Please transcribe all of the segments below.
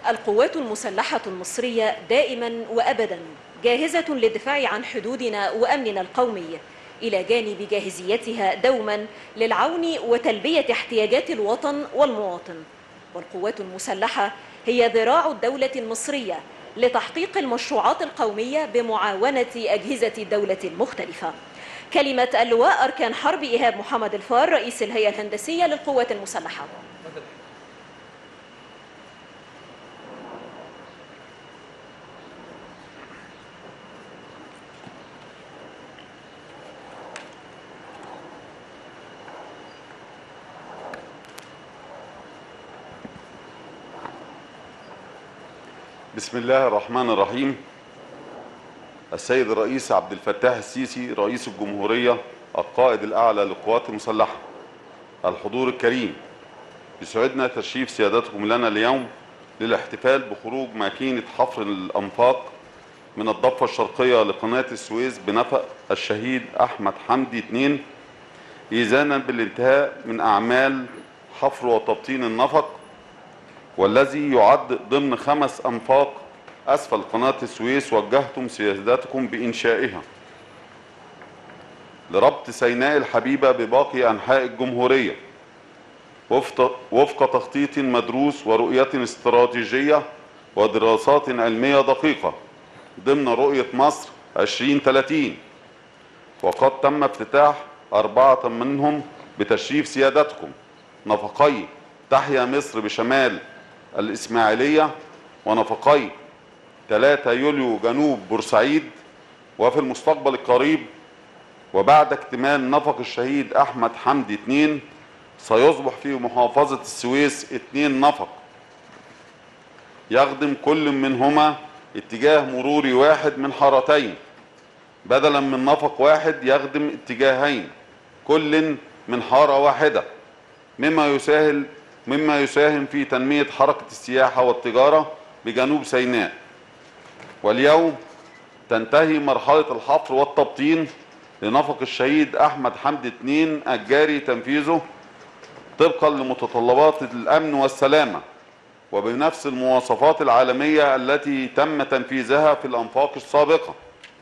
القوات المسلحة المصرية دائما وأبدا جاهزة للدفاع عن حدودنا وأمننا القومي، إلى جانب جاهزيتها دوما للعون وتلبية احتياجات الوطن والمواطن. والقوات المسلحة هي ذراع الدولة المصرية لتحقيق المشروعات القومية بمعاونة أجهزة الدولة المختلفة. كلمة اللواء أركان حرب إيهاب محمد الفار، رئيس الهيئة الهندسية للقوات المسلحة. بسم الله الرحمن الرحيم. السيد الرئيس عبد الفتاح السيسي رئيس الجمهورية القائد الأعلى للقوات المسلحة، الحضور الكريم، يسعدنا تشريف سيادتكم لنا اليوم للاحتفال بخروج ماكينة حفر الأنفاق من الضفة الشرقية لقناة السويس بنفق الشهيد أحمد حمدي 2، إذانا بالانتهاء من أعمال حفر وتبطين النفق، والذي يعد ضمن 5 أنفاق أسفل قناة السويس وجهتم سيادتكم بإنشائها لربط سيناء الحبيبة بباقي أنحاء الجمهورية وفق تخطيط مدروس ورؤية استراتيجية ودراسات علمية دقيقة ضمن رؤية مصر 2030. وقد تم افتتاح 4 منهم بتشريف سيادتكم: نفقي تحيا مصر بشمال الإسماعيلية، ونفقي 3 يوليو جنوب بورسعيد. وفي المستقبل القريب وبعد اكتمال نفق الشهيد أحمد حمدي 2 سيصبح في محافظة السويس 2 نفق يخدم كل منهما اتجاه مروري واحد من حارتين، بدلا من نفق واحد يخدم اتجاهين كل من حارة واحدة، مما يساهم في تنمية حركة السياحة والتجارة بجنوب سيناء. واليوم تنتهي مرحلة الحفر والتبطين لنفق الشهيد أحمد حمدي 2 الجاري تنفيذه طبقا لمتطلبات الأمن والسلامة وبنفس المواصفات العالمية التي تم تنفيذها في الأنفاق السابقة.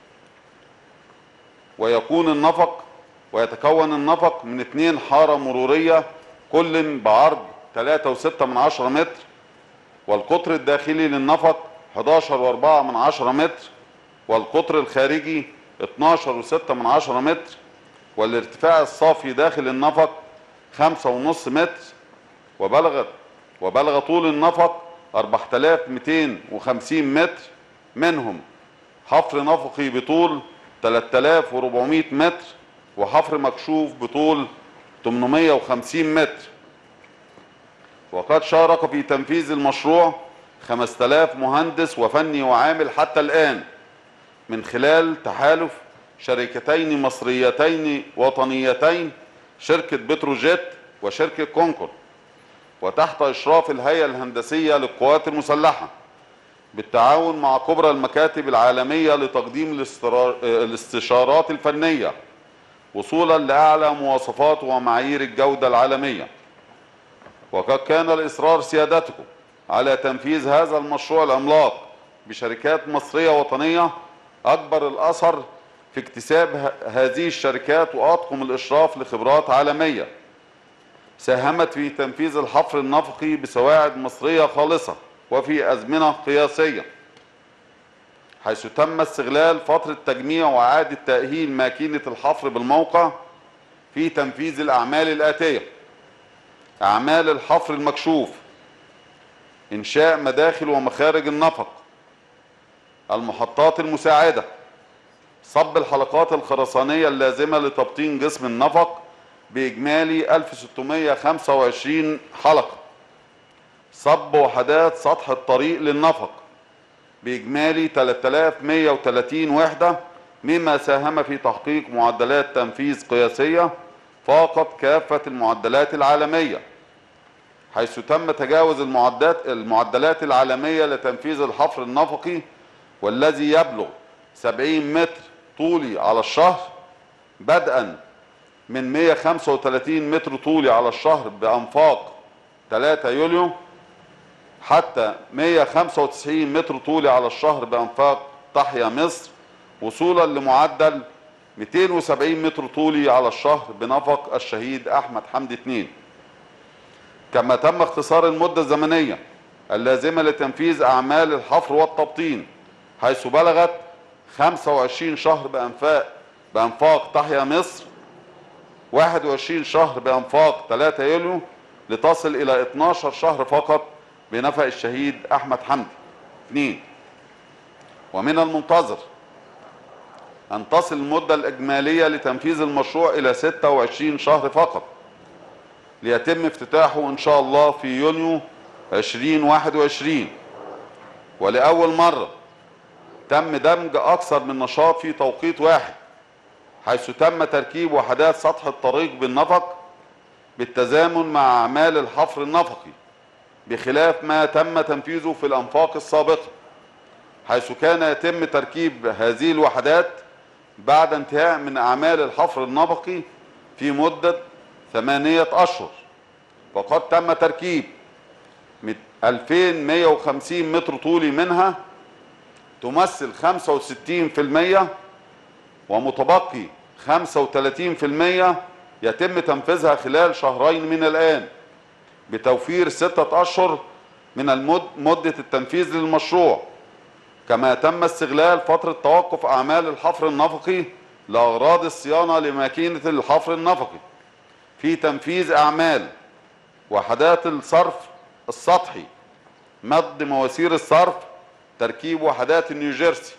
ويتكون النفق من 2 حارة مرورية كل بعرض 3.6 متر، والقطر الداخلي للنفق 11.4 متر، والقطر الخارجي 12.6 متر، والارتفاع الصافي داخل النفق 5.5 متر، وبلغ طول النفق 4250 متر، منهم حفر نفقي بطول 3400 متر وحفر مكشوف بطول 850 متر. وقد شارك في تنفيذ المشروع 5000 مهندس وفني وعامل حتى الآن من خلال تحالف شركتين مصريتين وطنيتين، شركة بتروجيت وشركة كونكور، وتحت إشراف الهيئة الهندسية للقوات المسلحة بالتعاون مع كبرى المكاتب العالمية لتقديم الاستشارات الفنية وصولا لأعلى مواصفات ومعايير الجودة العالمية. وقد كان الإصرار سيادتكم على تنفيذ هذا المشروع العملاق بشركات مصرية وطنية أكبر الأثر في اكتساب هذه الشركات وأطقم الإشراف لخبرات عالمية ساهمت في تنفيذ الحفر النفقي بسواعد مصرية خالصة وفي أزمنة قياسية، حيث تم استغلال فترة تجميع وإعادة تأهيل ماكينة الحفر بالموقع في تنفيذ الأعمال الآتية: أعمال الحفر المكشوف، إنشاء مداخل ومخارج النفق، المحطات المساعدة، صب الحلقات الخرسانية اللازمة لتبطين جسم النفق بإجمالي 1625 حلقة، صب وحدات سطح الطريق للنفق بإجمالي 3130 وحدة، مما ساهم في تحقيق معدلات تنفيذ قياسية فاقت كافة المعدلات العالمية، حيث تم تجاوز المعدلات العالمية لتنفيذ الحفر النفقي، والذي يبلغ 70 متر طولي على الشهر، بدءا من 135 متر طولي على الشهر بأنفاق 3 يوليو، حتى 195 متر طولي على الشهر بأنفاق تحيا مصر، وصولا لمعدل 270 متر طولي على الشهر بنفق الشهيد أحمد حمدي 2. كما تم اختصار المدة الزمنية اللازمة لتنفيذ أعمال الحفر والتبطين، حيث بلغت 25 شهر بأنفاق تحيا مصر، 21 شهر بأنفاق 3 يوليو، لتصل إلى 12 شهر فقط بنفق الشهيد أحمد حمدي 2. ومن المنتظر أن تصل المدة الإجمالية لتنفيذ المشروع إلى 26 شهر فقط، ليتم افتتاحه إن شاء الله في يونيو 2021. ولأول مرة تم دمج أكثر من نشاط في توقيت واحد، حيث تم تركيب وحدات سطح الطريق بالنفق بالتزامن مع أعمال الحفر النفقي، بخلاف ما تم تنفيذه في الأنفاق السابقة، حيث كان يتم تركيب هذه الوحدات بعد انتهاء من أعمال الحفر النفقي في مدة 8 أشهر. وقد تم تركيب 2150 متر طولي منها تمثل 65%، ومتبقي 35% يتم تنفيذها خلال شهرين من الآن، بتوفير 6 أشهر من مدة التنفيذ للمشروع. كما تم استغلال فترة توقف أعمال الحفر النفقي لأغراض الصيانة لماكينة الحفر النفقي في تنفيذ أعمال وحدات الصرف السطحي، مد مواسير الصرف، تركيب وحدات نيوجيرسي.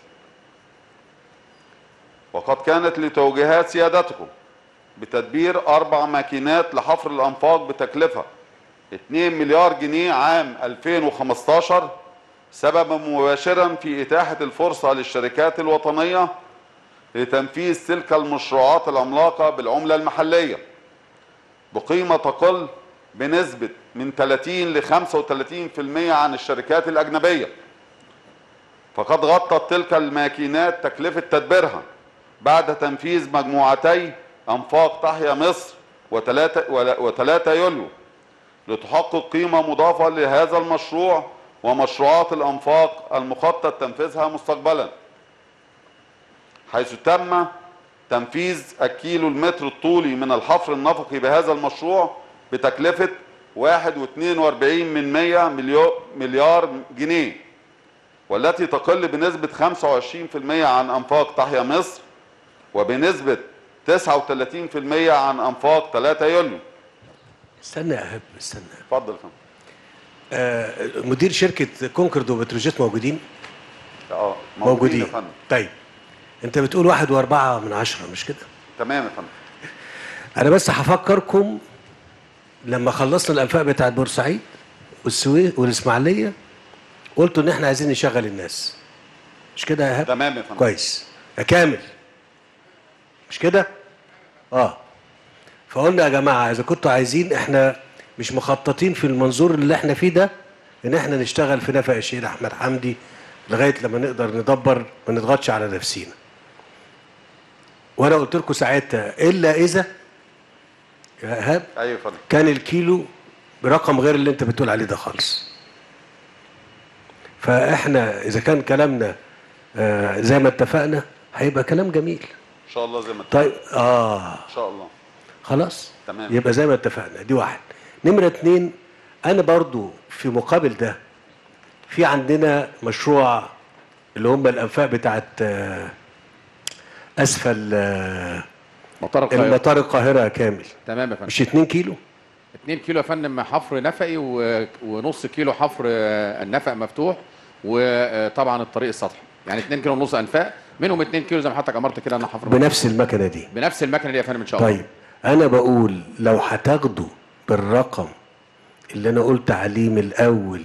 وقد كانت لتوجيهات سيادتكم بتدبير 4 ماكينات لحفر الأنفاق بتكلفة 2 مليار جنيه عام 2015، سببا مباشرا في إتاحة الفرصة للشركات الوطنية لتنفيذ تلك المشروعات العملاقة بالعملة المحلية بقيمة تقل بنسبة من 30 ل 35% عن الشركات الأجنبية. فقد غطت تلك الماكينات تكلفة تدبيرها بعد تنفيذ مجموعتي أنفاق تحيا مصر و3 يوليو، لتحقق قيمة مضافة لهذا المشروع ومشروعات الأنفاق المخطط تنفيذها مستقبلا، حيث تم تنفيذ الكيلو المتر الطولي من الحفر النفقي بهذا المشروع بتكلفة 1.42 مليار جنيه، والتي تقل بنسبة 25% عن أنفاق تحيا مصر، وبنسبة 39% عن أنفاق 3 يوليو. استنى يا هب، استنى. اتفضل يا فندم. مدير شركة كونكورد وبتروجيت موجودين؟ موجودين يا فندم. طيب انت بتقول 1.4 مش كده؟ تمام يا فندم. انا بس هفكركم لما خلصنا الانفاق بتاعت بورسعيد والسويس والاسماعيليه، قلتوا ان احنا عايزين نشغل الناس، مش كده يا هب؟ تمام يا فندم. كويس يا كامل، مش كده؟ فقلنا يا جماعه اذا كنتوا عايزين، احنا مش مخططين في المنظور اللي احنا فيه ده ان احنا نشتغل في نفق الشهيد احمد حمدي لغايه لما نقدر ندبر ما نضغطش على نفسينا. وانا قلت لكم ساعتها الا اذا يا ايهاب ايوه يا فندم كان الكيلو برقم غير اللي انت بتقول عليه ده خالص. فاحنا اذا كان كلامنا زي ما اتفقنا هيبقى كلام جميل ان شاء الله. زي ما اتفقنا. طيب ان شاء الله. خلاص تمام. يبقى زي ما اتفقنا. دي واحد. نمرة 2، انا برضو في مقابل ده في عندنا مشروع اللي هم الانفاق بتاعت اسفل مطار القاهره يا كامل. تمام يا فندم. مش 2 كيلو؟ 2 كيلو يا فندم حفر نفقي ونص كيلو حفر النفق مفتوح، وطبعا الطريق السطحي، يعني 2 كيلو ونص انفاق، منهم 2 كيلو زي ما حضرتك امرت كده انا حفر بنفس المكنه دي. بنفس المكنه دي يا فندم ان شاء الله. طيب انا بقول لو هتاخدوا بالرقم اللي انا قلت عليه من الاول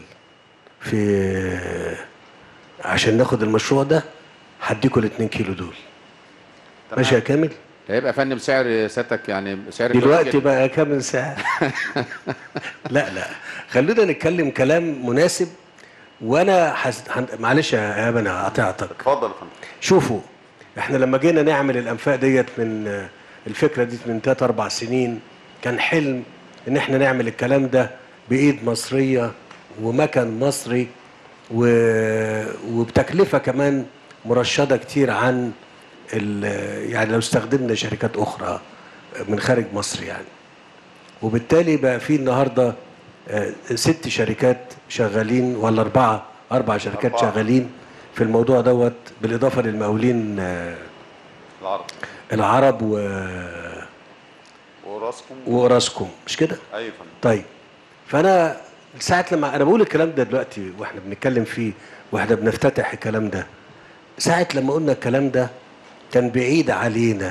في عشان ناخد المشروع ده، هديكوا ال2 كيلو دول. ماشي يا كامل؟ هيبقى يا فندم سعر سيادتك يعني سعر دلوقتي بقى يا كامل سعر. لا خلونا نتكلم كلام مناسب. وانا معلش يا ايهاب انا قاطعتك. اتفضل يا فندم. شوفوا احنا لما جينا نعمل الانفاق ديت من الفكره دي من 3-4 سنين، كان حلم ان احنا نعمل الكلام ده بايد مصريه ومكن مصري وبتكلفة كمان مرشدة كتير عن يعني لو استخدمنا شركات أخرى من خارج مصر يعني. وبالتالي بقى في النهاردة 6 شركات شغالين ولا 4 شركات 4 شغالين في الموضوع دوت، بالإضافة للمقاولين العرب وراسكم مش كده؟ ايوه فندم. طيب، فانا ساعه لما انا بقول الكلام ده دلوقتي واحنا بنتكلم فيه واحنا بنفتتح الكلام ده، ساعه لما قلنا الكلام ده كان بعيد علينا،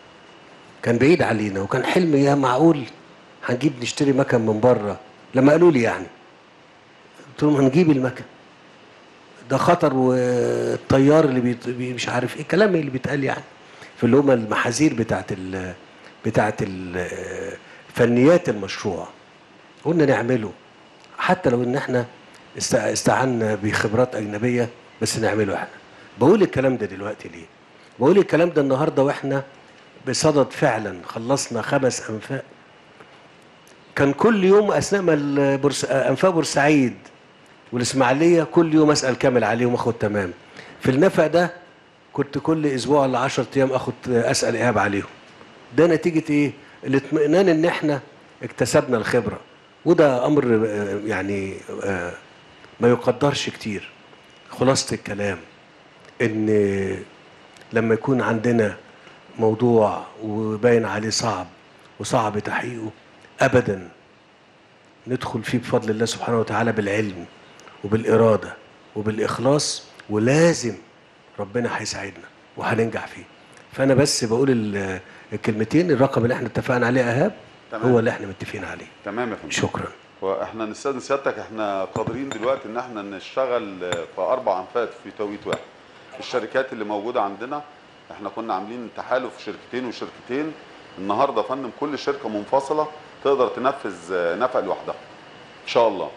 وكان حلم يا معقول هنجيب نشتري مكن من بره. لما قالوا لي يعني قلت لهم هنجيب المكن ده خطر، والطيار اللي مش عارف ايه الكلام اللي بيتقال يعني في اللي هم المحاذير بتاعت فنيات المشروع. قلنا نعمله حتى لو ان احنا استعنا بخبرات اجنبيه، بس نعمله احنا. بقول الكلام ده دلوقتي ليه؟ بقول الكلام ده النهارده واحنا بصدد فعلا خلصنا 5 انفاق. كان كل يوم اثناء ما انفاق بورسعيد والاسماعيليه كل يوم اسال كامل عليهم اخد تمام. في النفق ده كنت كل اسبوع ولا 10 ايام اسال ايهاب عليهم. ده نتيجه ايه؟ الاطمئنان ان احنا اكتسبنا الخبره، وده امر يعني ما يقدرش كتير. خلاصه الكلام ان لما يكون عندنا موضوع وباين عليه صعب وصعب تحقيقه، ابدا ندخل فيه بفضل الله سبحانه وتعالى بالعلم وبالاراده وبالاخلاص، ولازم ربنا هيساعدنا وهننجح فيه. فانا بس بقول الكلمتين. الرقم اللي احنا اتفقنا عليه ايهاب هو اللي احنا متفقين عليه. تمام يا فندم. شكرا. واحنا نستاذن سيادتك، احنا قادرين دلوقتي ان احنا نشتغل في 4 انفاق في توقيت واحد. الشركات اللي موجوده عندنا احنا كنا عاملين تحالف شركتين وشركتين. النهارده يا فندم كل شركه منفصله تقدر تنفذ نفق لوحدها ان شاء الله.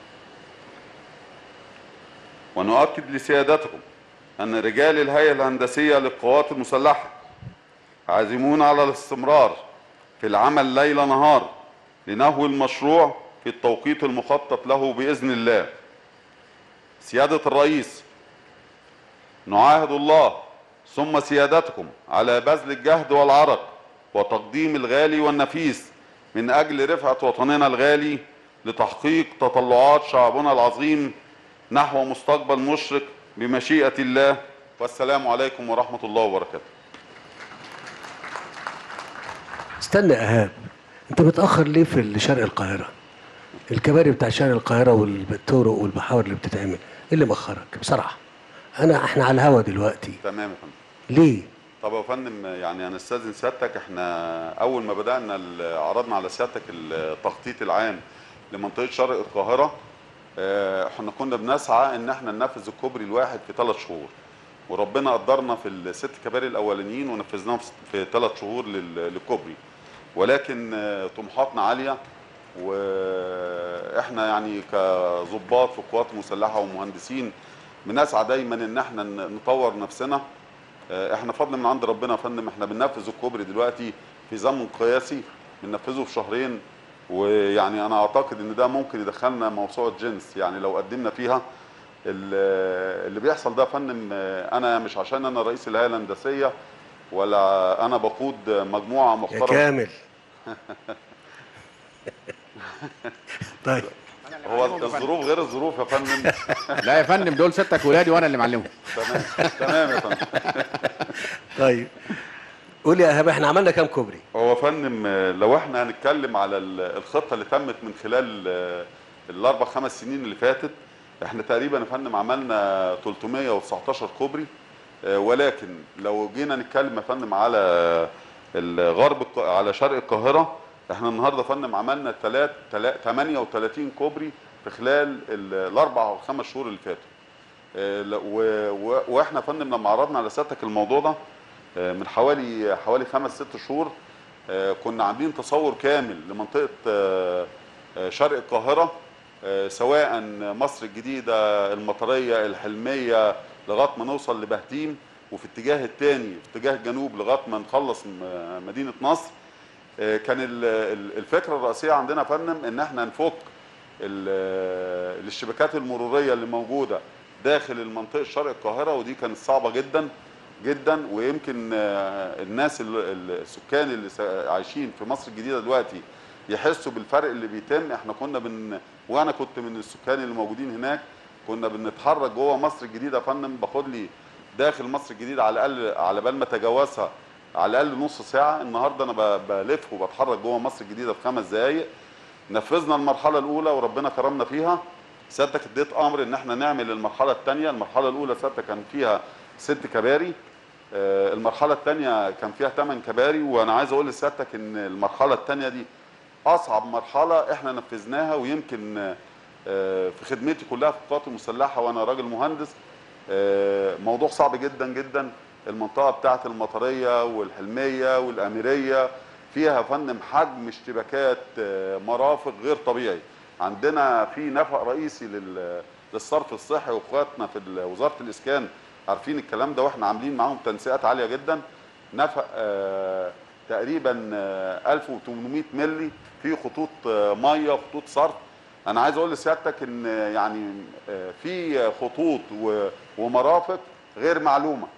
ونؤكد لسيادتكم ان رجال الهيئه الهندسيه للقوات المسلحه عازمون على الاستمرار في العمل ليل نهار لنهو المشروع في التوقيت المخطط له بإذن الله. سيادة الرئيس، نعاهد الله ثم سيادتكم على بذل الجهد والعرق وتقديم الغالي والنفيس من أجل رفعة وطننا الغالي لتحقيق تطلعات شعبنا العظيم نحو مستقبل مشرق بمشيئة الله. والسلام عليكم ورحمة الله وبركاته. استنى يا ايهاب، انت متاخر ليه في شرق القاهره؟ الكباري بتاع شرق القاهره والطرق والمحاور اللي بتتعمل، ايه اللي مأخرك بصراحه؟ احنا على الهوا دلوقتي. تمام يا فندم. ليه؟ طب يا فندم يعني انا استاذن سيادتك، احنا اول ما بدانا عرضنا على سيادتك التخطيط العام لمنطقه شرق القاهره، احنا كنا بنسعى ان احنا ننفذ الكوبري الواحد في 3 شهور، وربنا قدرنا في ال6 كباري الاولانيين ونفذناهم في 3 شهور للكوبري. ولكن طموحاتنا عاليه، واحنا يعني كضباط في القوات المسلحه ومهندسين بنسعى دايما ان احنا نطور نفسنا. احنا فضل من عند ربنا يا فندم، احنا بننفذ الكوبري دلوقتي في زمن قياسي، بننفذه في 2 شهرين. ويعني انا اعتقد ان ده ممكن يدخلنا موسوعه جنس يعني لو قدمنا فيها. اللي بيحصل ده يا فندم، انا مش عشان انا رئيس الهيئه الهندسيه ولا انا بقود مجموعه محترمه يا كامل. طيب، هو الظروف غير الظروف يا فندم. لا يا فندم، دول 6 ولادي وانا اللي معلمهم. تمام تمام يا فندم. طيب قول يا ايهاب، احنا عملنا كام كوبري؟ هو يا فندم لو احنا هنتكلم على الخطه اللي تمت من خلال ال4 5 سنين اللي فاتت، احنا تقريبا يا فندم عملنا 319 كوبري. ولكن لو جينا نتكلم يا فندم على على شرق القاهره، احنا النهارده يا فندم عملنا 38 كوبري في خلال ال4 أو 5 شهور اللي فاتوا. واحنا يا فندم لما عرضنا على سيادتك الموضوع ده من حوالي 5 6 شهور، كنا عاملين تصور كامل لمنطقه شرق القاهره، سواء مصر الجديده، المطريه، الحلميه، لغايه ما نوصل لبهتيم، وفي الاتجاه الثاني في اتجاه الجنوب لغايه ما نخلص مدينه نصر. كان الفكره الرئيسيه عندنا يا فندم ان احنا نفك الاشتباكات المروريه اللي موجوده داخل المنطقه شرق القاهره، ودي كانت صعبه جدا جدا. ويمكن الناس السكان اللي عايشين في مصر الجديده دلوقتي يحسوا بالفرق اللي بيتم. احنا كنا وانا كنت من السكان اللي موجودين هناك، كنا بنتحرك جوه مصر الجديده يا فندم، باخد لي داخل مصر الجديده على الاقل على بال ما اتجاوزها على الاقل نص ساعه. النهارده انا بلف وبتحرك جوه مصر الجديده في 5 دقائق. نفذنا المرحله الاولى وربنا كرمنا فيها. سيادتك اديت امر ان احنا نعمل المرحله الثانيه. المرحله الاولى سيادتك كان فيها 6 كباري، المرحله الثانيه كان فيها 8 كباري. وانا عايز اقول لسيادتك ان المرحله الثانيه دي اصعب مرحله احنا نفذناها، ويمكن في خدمتي كلها في القوات المسلحه وانا راجل مهندس موضوع صعب جدا جدا. المنطقه بتاعه المطريه والحلميه والاميريه فيها فندم حجم اشتباكات مرافق غير طبيعي. عندنا في نفق رئيسي للصرف الصحي، واخواتنا في وزاره الاسكان عارفين الكلام ده، واحنا عاملين معاهم تنسيقات عاليه جدا. نفق تقريبا 1800 مللي في خطوط ميه وخطوط صرف. انا عايز اقول لسيادتك ان يعني في خطوط ومرافق غير معلومه.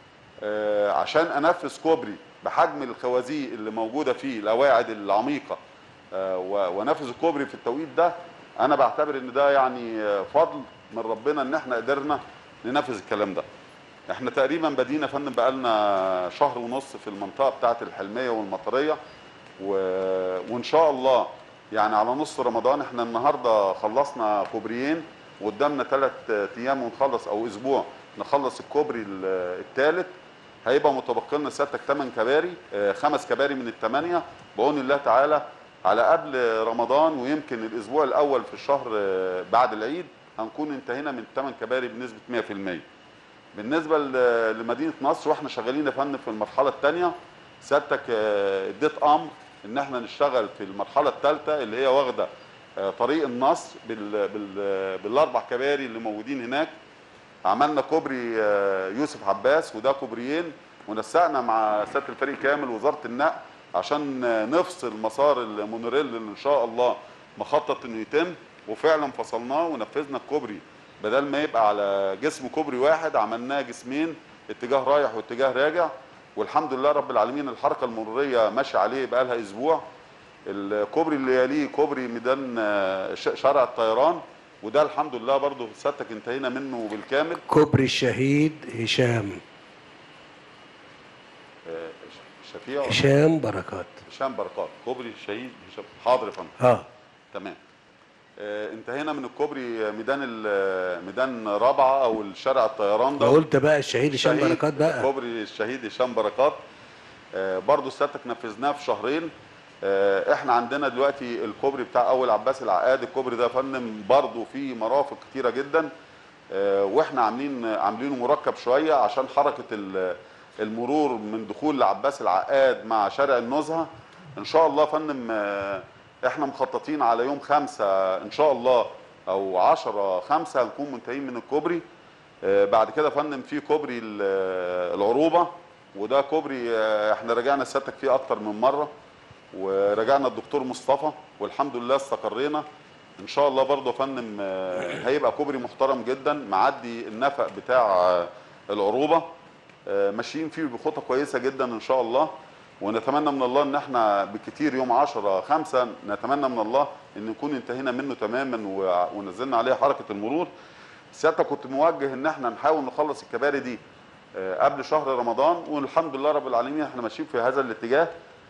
عشان انفذ كوبري بحجم الخوازيق اللي موجوده فيه القواعد العميقه وانفذ الكوبري في التوقيت ده، انا بعتبر ان ده يعني فضل من ربنا ان احنا قدرنا ننفذ الكلام ده. احنا تقريبا بدينا يا فندم بقالنا شهر ونص في المنطقه بتاعه الحلميه والمطريه، وان شاء الله يعني على نص رمضان. احنا النهارده خلصنا كوبريين وقدامنا 3 ايام ونخلص، او اسبوع نخلص الكوبري الثالث. هيبقى متبقي لنا سيادتك 8 كباري، 5 كباري من ال8 بعون الله تعالى على قبل رمضان. ويمكن الاسبوع الاول في الشهر بعد العيد هنكون انتهينا من 8 كباري بنسبه 100%. بالنسبه لمدينه نصر واحنا شغالين يا فندم في المرحله الثانيه، سيادتك اديت امر ان احنا نشتغل في المرحله الثالثه اللي هي واخده طريق النصر بال4 كباري اللي موجودين هناك. عملنا كوبري يوسف عباس، وده كوبريين، ونسقنا مع سياده الفريق كامل وزاره النقل عشان نفصل مسار المونوريل اللي ان شاء الله مخطط انه يتم. وفعلا فصلناه ونفذنا الكوبري، بدل ما يبقى على جسم كوبري واحد عملناه جسمين، اتجاه رايح واتجاه راجع. والحمد لله رب العالمين الحركه المروريه ماشيه عليه بقى لها اسبوع. الكوبري اللي يليه كوبري ميدان شارع الطيران، وده الحمد لله برضه سيادتك انتهينا منه بالكامل. كوبري الشهيد هشام بركات. كوبري الشهيد هشام. حاضر يا فندم. تمام. انتهينا من الكوبري ميدان رابعه او الشارع الطيران ده. قلت بقى الشهيد هشام بركات بقى. كوبري الشهيد هشام بركات برضه سيادتك نفذناه في شهرين. احنا عندنا دلوقتي الكوبري بتاع اول عباس العقاد. الكوبري ده يا فندم برضه فيه مرافق كتيره جدا، واحنا عاملينه مركب شويه عشان حركه المرور من دخول لعباس العقاد مع شارع النزهه. ان شاء الله يا فندم احنا مخططين على يوم 5 ان شاء الله او 10/5 هنكون منتهين من الكوبري. بعد كده يا فندم في كوبري العروبه، وده كوبري احنا رجعنا سيادتك فيه اكتر من مره، ورجعنا الدكتور مصطفى والحمد لله استقرينا. ان شاء الله برضه يا فندم هيبقى كوبري محترم جدا معدي النفق بتاع العروبه، ماشيين فيه بخطه كويسه جدا ان شاء الله. ونتمنى من الله ان احنا بالكثير يوم 10/5 نتمنى من الله ان نكون انتهينا منه تماما ونزلنا عليه حركه المرور. سيادتك كنت موجه ان احنا نحاول نخلص الكباري دي قبل شهر رمضان، والحمد لله رب العالمين احنا ماشيين في هذا الاتجاه.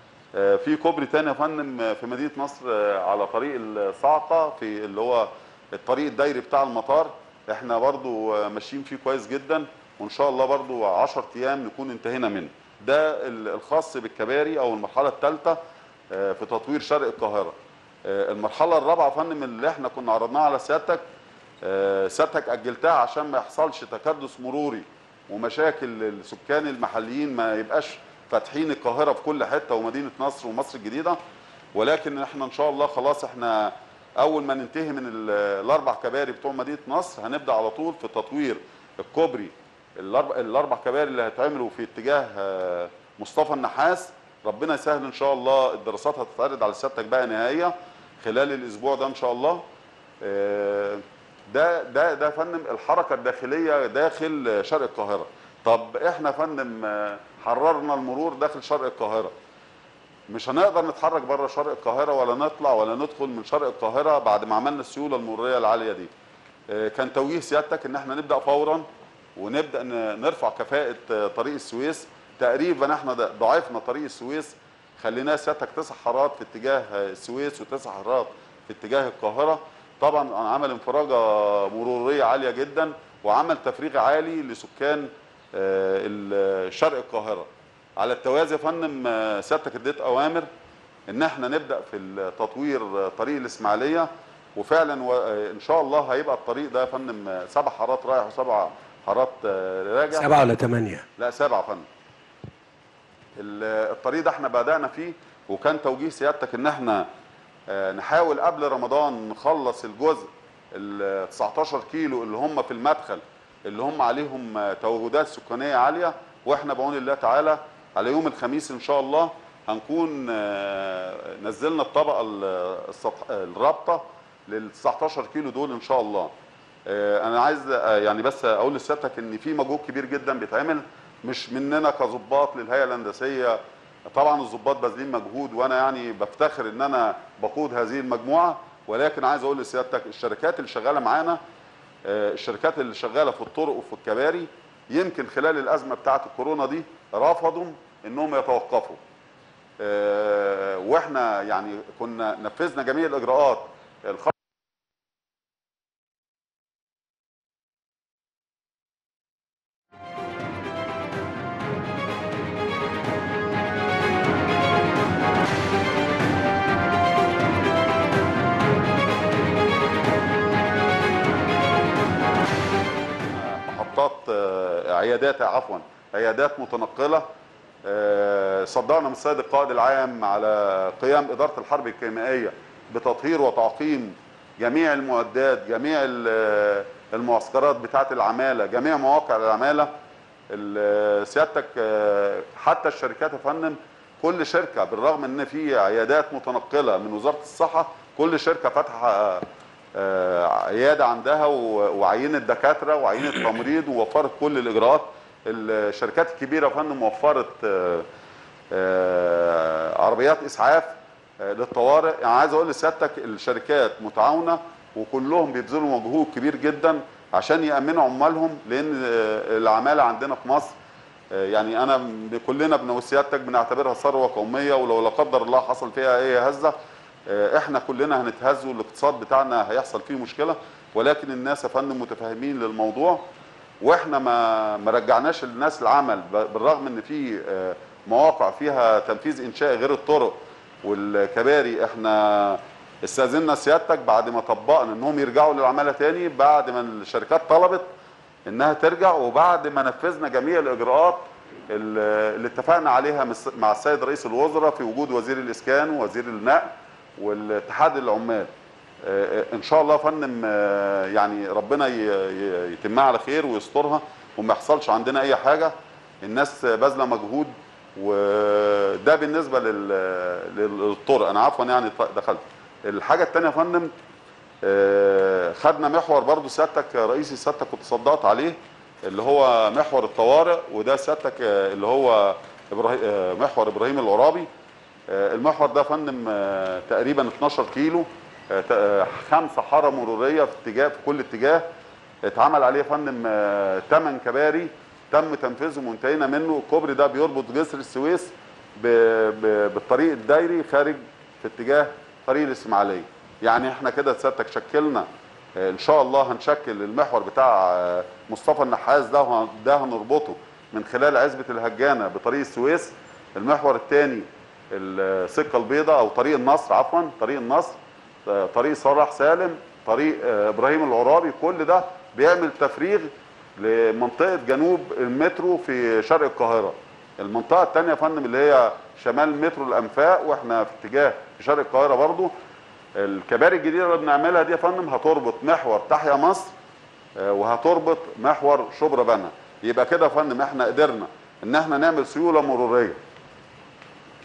في كوبري تاني يا فندم في مدينه نصر على طريق الصاعقه في اللي هو الطريق الدايري بتاع المطار، احنا برضو ماشيين فيه كويس جدا، وان شاء الله برضو 10 ايام نكون انتهينا منه. ده الخاص بالكباري او المرحله الثالثه في تطوير شرق القاهره. المرحله الرابعه يا فندم اللي احنا كنا عرضناها على سيادتك، سيادتك اجلتها عشان ما يحصلش تكدس مروري ومشاكل السكان المحليين، ما يبقاش فاتحين القاهره في كل حته ومدينه نصر ومصر الجديده. ولكن احنا ان شاء الله خلاص احنا اول ما ننتهي من ال4 كباري بتوع مدينه نصر هنبدا على طول في تطوير الكوبري ال4 كباري اللي هيتعملوا في اتجاه مصطفى النحاس. ربنا يسهل ان شاء الله، الدراسات هتتعرض على سيادتك بقى نهائيه خلال الاسبوع ده ان شاء الله. ده يا فندم الحركه الداخليه داخل شرق القاهره. طب احنا يا فندم حررنا المرور داخل شرق القاهره، مش هنقدر نتحرك بره شرق القاهره ولا نطلع ولا ندخل من شرق القاهره بعد ما عملنا السيوله المروريه العاليه دي. كان توجيه سيادتك ان احنا نبدا فورا ونبدا نرفع كفاءه طريق السويس. تقريبا احنا ضاعفنا طريق السويس، خليناه سيادتك 9 حارات في اتجاه السويس و9 حارات في اتجاه القاهره. طبعا عمل انفراجه مروريه عاليه جدا وعمل تفريغ عالي لسكان شرق القاهره. على التوازي يا فندم سيادتك اديت اوامر ان احنا نبدا في تطوير طريق الاسماعيليه، وفعلا ان شاء الله هيبقى الطريق ده يا فندم 7 حارات رايح و7 حارات راجع. 7 ولا 8؟ لا 7 يا فندم. الطريق ده احنا بدانا فيه، وكان توجيه سيادتك ان احنا نحاول قبل رمضان نخلص الجزء ال 19 كيلو اللي هم في المدخل اللي هم عليهم توجدات سكانيه عاليه، واحنا بعون الله تعالى على يوم الخميس ان شاء الله هنكون نزلنا الطبقه الرابطه لل 19 كيلو دول ان شاء الله. انا عايز يعني بس اقول لسيادتك ان في مجهود كبير جدا بيتعمل، مش مننا كظباط للهيئه الهندسيه، طبعا الظباط باذلين مجهود وانا يعني بفتخر ان انا بقود هذه المجموعه، ولكن عايز اقول لسيادتك الشركات اللي شغاله معانا، الشركات اللي شغاله في الطرق وفي الكباري، يمكن خلال الازمه بتاعه الكورونا دي رفضوا انهم يتوقفوا، واحنا يعني كنا نفذنا جميع الاجراءات عيادات متنقله. صدرنا من السيد القائد العام على قيام اداره الحرب الكيميائيه بتطهير وتعقيم جميع المعدات، جميع المعسكرات بتاعه العماله، جميع مواقع العماله. سيادتك حتى الشركات يا فندم، كل شركه بالرغم ان في عيادات متنقله من وزاره الصحه، كل شركه فاتحه عياده عندها وعينه دكاتره وعينه تمريض ووفرت كل الاجراءات. الشركات الكبيره يا فندم وفرت عربيات اسعاف للطوارئ. يعني عايز اقول لسيادتك الشركات متعاونه وكلهم بيبذلوا مجهود كبير جدا عشان يامنوا عمالهم، لان العماله عندنا في مصر يعني كلنا سيادتك بنعتبرها ثروه قوميه، ولو لا قدر الله حصل فيها اي هزه احنا كلنا هنتهز والاقتصاد بتاعنا هيحصل فيه مشكله. ولكن الناس يا فندم متفاهمين للموضوع، واحنا ما رجعناش الناس العمل بالرغم ان في مواقع فيها تنفيذ انشائي غير الطرق والكباري. احنا استاذنا سيادتك بعد ما طبقنا انهم يرجعوا للعماله تاني، بعد ما الشركات طلبت انها ترجع، وبعد ما نفذنا جميع الاجراءات اللي اتفقنا عليها مع السيد رئيس الوزراء في وجود وزير الاسكان ووزير النقل والاتحاد العمال. ان شاء الله يا فندم يعني ربنا يتمها على خير ويسترها وما يحصلش عندنا اي حاجه. الناس باذله مجهود، وده بالنسبه للطرق. انا عفوا يعني دخلت الحاجه الثانيه يا فندم. خدنا محور برضو سيادتك رئيسي، سيادتك كنت صدقت عليه، اللي هو محور الطوارئ، وده سيادتك اللي هو محور ابراهيم العرابي. المحور ده يا فندم تقريبا 12 كيلو، 5 حاره مروريه في كل اتجاه. اتعمل عليه يا فندم 8 كباري تم تنفيذهم وانتهينا منه. الكوبري ده بيربط جسر السويس بالطريق الدايري خارج في اتجاه طريق الاسماعيليه. يعني احنا كده سيادتك شكلنا ان شاء الله، هنشكل المحور بتاع مصطفى النحاس ده هنربطه من خلال عزبه الهجانه بطريق السويس. المحور الثاني السكه البيضاء او طريق النصر، عفوا طريق النصر، طريق صلاح سالم، طريق ابراهيم العرابي. كل ده بيعمل تفريغ لمنطقه جنوب المترو في شرق القاهره. المنطقه الثانيه يا فندم اللي هي شمال مترو الانفاق، واحنا في اتجاه في شرق القاهره برضو. الكباري الجديده اللي بنعملها دي يا فندم هتربط محور تحيا مصر وهتربط محور شبرا بنا. يبقى كده يا فندم احنا قدرنا ان احنا نعمل سيوله مروريه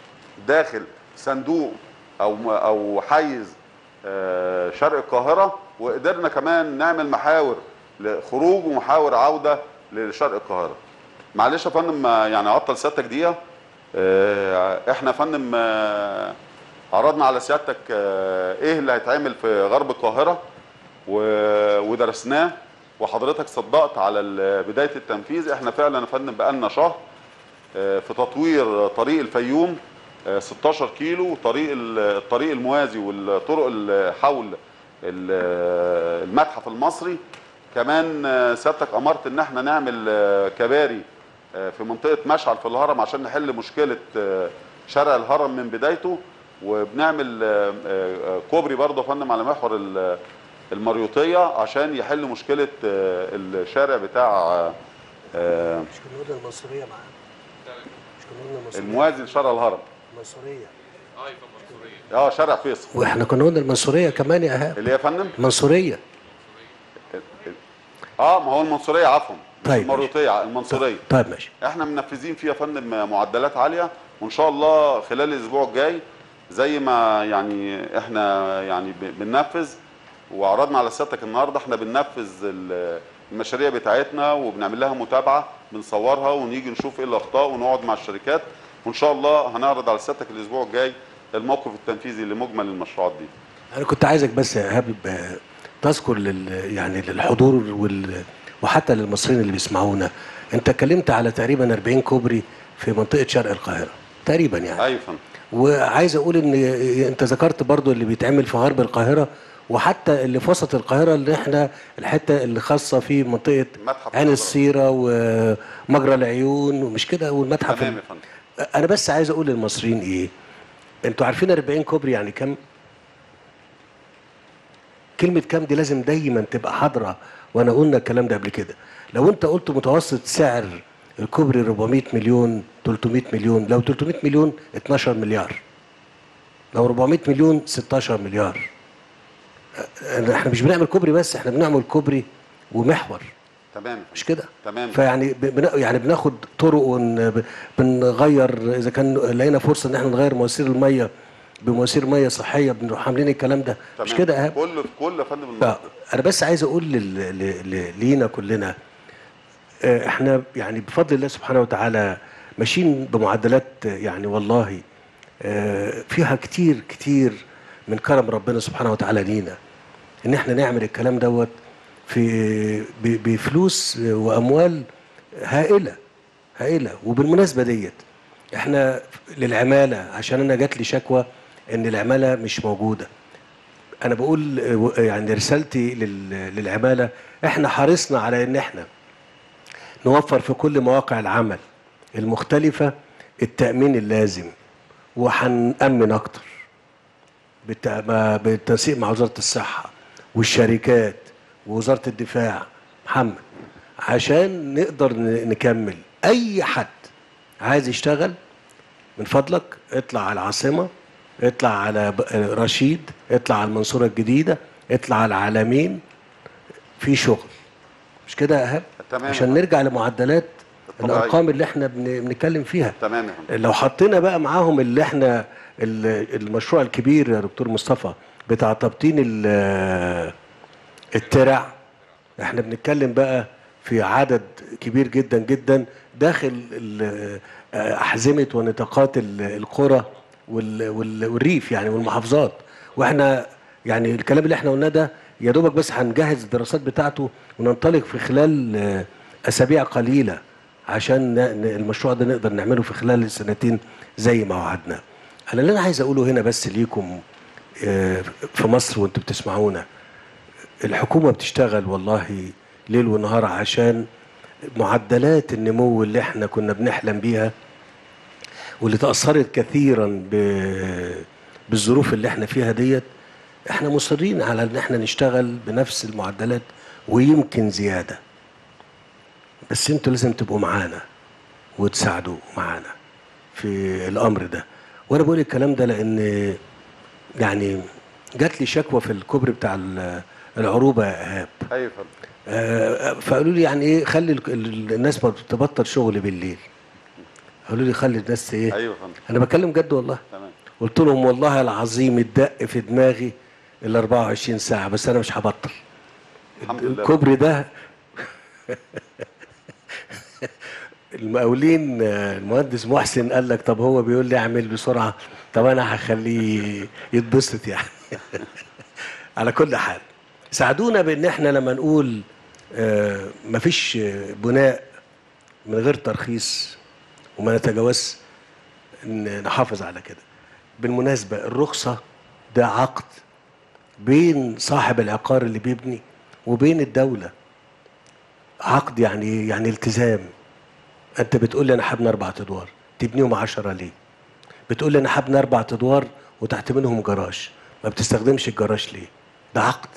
داخل صندوق او حيز شرق القاهره وقدرنا كمان نعمل محاور لخروج ومحاور عوده لشرق القاهره. معلش يا فندم يعني عطل سيادتك دقيقه. احنا يا فندم عرضنا على سيادتك ايه اللي هيتعمل في غرب القاهره ودرسناه، وحضرتك صدقت على بدايه التنفيذ. احنا فعلا يا فندم بقالنا شهر في تطوير طريق الفيوم 16 كيلو، الطريق الموازي والطرق حول المتحف المصري. كمان سيادتك امرت ان احنا نعمل كباري في منطقه مشعل في الهرم عشان نحل مشكله شارع الهرم من بدايته، وبنعمل كوبري برضه يا فندم على محور المريوطيه عشان يحل مشكله الشارع بتاع مش كنا قلنا المنصوريه معانا؟ مش كنا قلنا المنصوريه الموازي لشارع الهرم؟ المنصوريه شارع فيصل. واحنا كنا قلنا المنصوريه كمان يا ايهاب. اللي هي يا فندم المنصوريه. ما هو المنصوريه عفوا. طيب المريوطيه المنصوريه. طيب ماشي. احنا منفذين فيها يا فندم معدلات عاليه، وان شاء الله خلال الاسبوع الجاي زي ما يعني احنا يعني بننفذ وعرضنا على سيادتك النهارده، احنا بننفذ المشاريع بتاعتنا وبنعمل لها متابعه، بنصورها ونيجي نشوف ايه الاخطاء ونقعد مع الشركات، وان شاء الله هنعرض على سيادتك الاسبوع الجاي الموقف التنفيذي لمجمل المشروعات دي. انا كنت عايزك بس يا ايهاب تذكر يعني للحضور وحتى للمصريين اللي بيسمعونا، انت اتكلمت على تقريبا 40 كوبري في منطقه شرق القاهره تقريبا يعني. ايوه فندم. وعايز اقول ان انت ذكرت برضو اللي بيتعمل في غرب القاهره، وحتى اللي في وسط القاهره اللي احنا الحته اللي خاصه في منطقه عين السيره ومجرى العيون ومش كده والمتحف. تمام يا فندم. انا بس عايز اقول للمصريين ايه، انتوا عارفين 40 كوبري يعني كام؟ كلمه كام دي لازم دايما تبقى حاضره، وانا قلنا الكلام ده قبل كده. لو انت قلت متوسط سعر الكوبري 400 مليون 300 مليون، لو 300 مليون 12 مليار، لو 400 مليون 16 مليار. احنا مش بنعمل كوبري بس، احنا بنعمل كوبري ومحور. تمام. مش كده؟ تمام. فيعني يعني بناخد طرق بنغير، اذا كان لقينا فرصه ان احنا نغير مواسير الميه بمواسير ميه صحيه بنروح عاملين الكلام ده. تمام. مش كده يا ايهاب؟ كل يا فندم. انا بس عايز اقول لينا كلنا، احنا يعني بفضل الله سبحانه وتعالى ماشيين بمعدلات يعني والله فيها كتير كتير من كرم ربنا سبحانه وتعالى لينا، ان احنا نعمل الكلام دوت بفلوس واموال هائله هائله. وبالمناسبه ديت احنا للعماله، عشان انا جات لي شكوى ان العماله مش موجوده، انا بقول يعني رسالتي للعماله، احنا حرصنا على ان احنا نوفر في كل مواقع العمل المختلفه التامين اللازم، وهنأمن اكتر بالتنسيق مع وزاره الصحه والشركات ووزاره الدفاع محمد، عشان نقدر نكمل. اي حد عايز يشتغل من فضلك اطلع على العاصمه، اطلع على رشيد، اطلع على المنصوره الجديده، اطلع على العالمين، في شغل. مش كده يا ايهاب؟ تمام. عشان نرجع لمعدلات الارقام اللي احنا بنتكلم فيها. تمام يا فندم. لو حطينا بقى معاهم اللي احنا المشروع الكبير يا دكتور مصطفى بتاع تبطين الترع، احنا بنتكلم بقى في عدد كبير جدا جدا داخل أحزمة ونطاقات القرى والريف يعني والمحافظات. واحنا يعني الكلام اللي احنا قلناه ده يا دوبك بس هنجهز الدراسات بتاعته وننطلق في خلال أسابيع قليلة عشان المشروع ده نقدر نعمله في خلال السنتين زي ما وعدنا. أنا اللي أنا عايز أقوله هنا بس ليكم في مصر وانتم بتسمعونا، الحكومة بتشتغل والله ليل ونهار عشان معدلات النمو اللي احنا كنا بنحلم بيها واللي تأثرت كثيرا بالظروف اللي احنا فيها ديت، احنا مصرين على ان احنا نشتغل بنفس المعدلات ويمكن زيادة. بس انتوا لازم تبقوا معانا وتساعدوا معانا في الامر ده. وانا بقول الكلام ده لان يعني جات لي شكوى في الكوبري بتاع العروبة يا ايهاب. ايوه فقالوا لي يعني ايه خلي الناس ما تبطل شغل بالليل. قالوا لي خلي الناس ايه. ايوه فندم. انا بتكلم جد والله. تمام. قلت لهم والله العظيم الدق في دماغي ال 24 ساعه، بس انا مش هبطل. الحمد لله. الكوبري ده المقاولين المهندس محسن قال لك طب هو بيقول لي اعمل بسرعه، طب انا هخليه يتبسط يعني. على كل حال ساعدونا بان احنا لما نقول مفيش بناء من غير ترخيص وما نتجاوز نحافظ على كده. بالمناسبه الرخصه ده عقد بين صاحب العقار اللي بيبني وبين الدوله، عقد يعني التزام. انت بتقول لي انا هبني 4 ادوار، تبنيهم 10 ليه؟ بتقول لي انا هبني 4 ادوار وتحت منهم جراج، ما بتستخدمش الجراج ليه؟ ده عقد،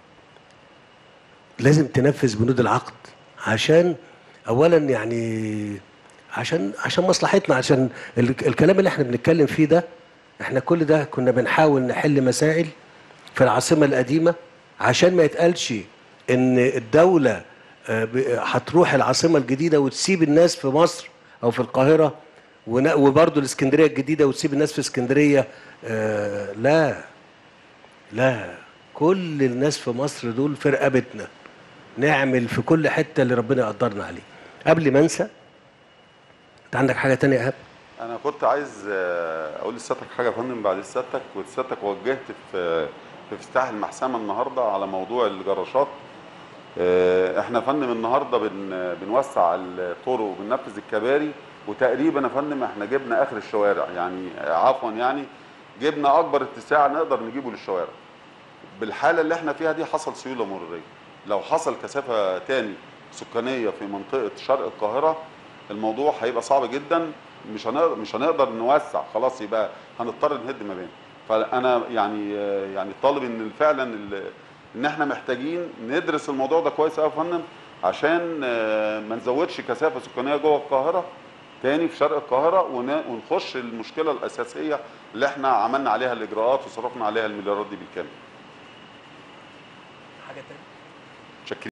لازم تنفذ بنود العقد عشان اولا يعني عشان مصلحتنا، عشان الكلام اللي احنا بنتكلم فيه ده، احنا كل ده كنا بنحاول نحل مسائل في العاصمه القديمه عشان ما يتقالش ان الدوله هتروح العاصمه الجديده وتسيب الناس في مصر او في القاهره، وبرضه الاسكندريه الجديده وتسيب الناس في اسكندريه. لا لا، كل الناس في مصر دول في رقبتنا، نعمل في كل حته اللي ربنا يقدرنا عليه. قبل ما انسى، انت عندك حاجه تانية اهم؟ انا كنت عايز اقول لسيادتك حاجه يا فندم بعد سيادتك، وسيادتك وجهت في افتتاح المحسمه النهارده على موضوع الجراشات. احنا يا فندم النهارده بنوسع الطرق وبننفذ الكباري، وتقريبا يا فندم احنا جبنا اخر الشوارع، يعني عفوا يعني جبنا اكبر اتساع نقدر نجيبه للشوارع. بالحاله اللي احنا فيها دي حصل سيوله مروريه، لو حصل كثافه تاني سكانيه في منطقه شرق القاهره الموضوع هيبقى صعب جدا، مش هنقدر نوسع، خلاص يبقى هنضطر نهد مباني. فانا يعني طالب ان فعلا ان احنا محتاجين ندرس الموضوع ده كويس قوي يا فندم، عشان ما نزودش كثافه سكانيه جوه القاهره تاني في شرق القاهره، ونخش المشكله الاساسيه اللي احنا عملنا عليها الاجراءات وصرفنا عليها المليارات دي بالكامل. حاجه تانية؟ شكرا.